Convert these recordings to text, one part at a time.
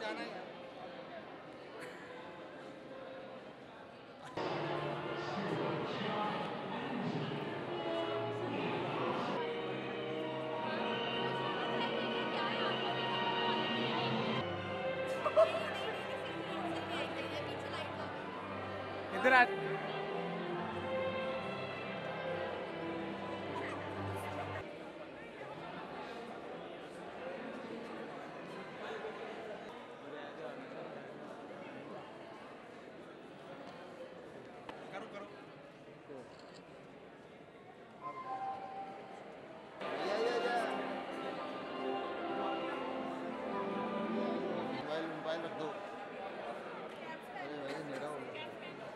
जाना है। इधर आ। करो करो। मोबाइल मोबाइल रख दो। अरे भाई मेरा हो गया।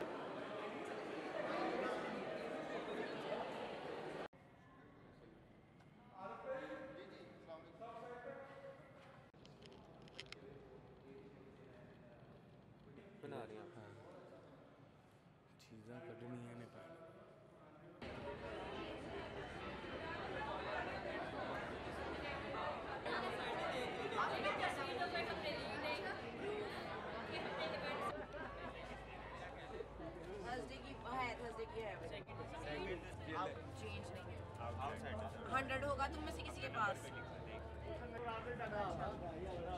बना रही हैं। हाँ चीज़ें कटनी है नेपाल। थर्सडे की है अब चेंज नहीं है। 100 होगा तुम में से किसी के पास।